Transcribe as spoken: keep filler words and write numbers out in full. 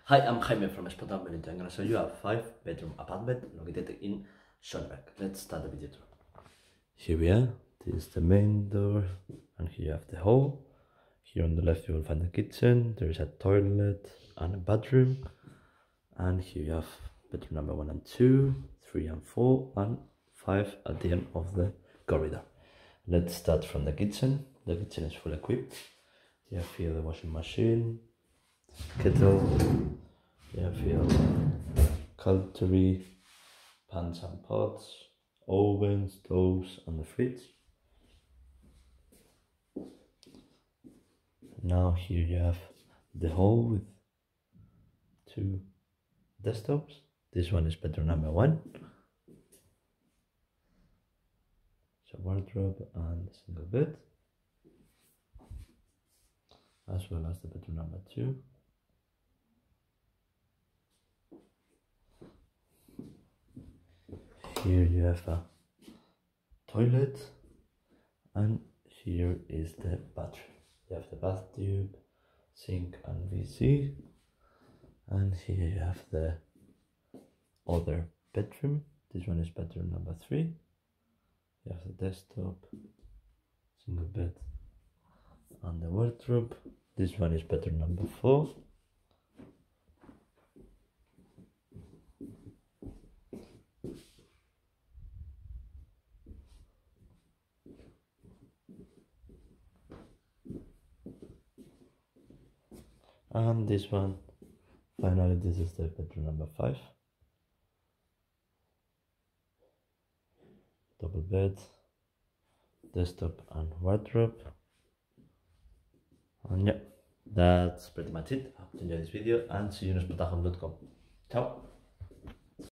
Hi, I'm Jaime from Spotahome. I'm going to show you a five bedroom apartment located in Schoenberg. Let's start the video tour. Here we are. This is the main door, and here you have the hall. Here on the left you will find the kitchen. There is a toilet and a bathroom, and here you have bedroom number one and two, three and four, and five at the end of the corridor. Let's start from the kitchen. The kitchen is full equipped. You have here the washing machine, kettle, you have here cutlery, pans and pots, oven, stoves, and the fridge. Now here you have the hall with two desktops. This one is bedroom number one. It's a wardrobe and a single bed, as well as the bedroom number two. Here you have a toilet, and here is the bathroom. You have the bath tube, sink and V C, and here you have the other bedroom. This one is bedroom number three. You have the desktop, single bed, and the wardrobe. This one is bedroom number four. And this one, finally, this is the bedroom number five. Double bed, desktop and wardrobe. And yeah, that's pretty much it. I hope you enjoyed this video, and see you on spotahome dot com. Ciao!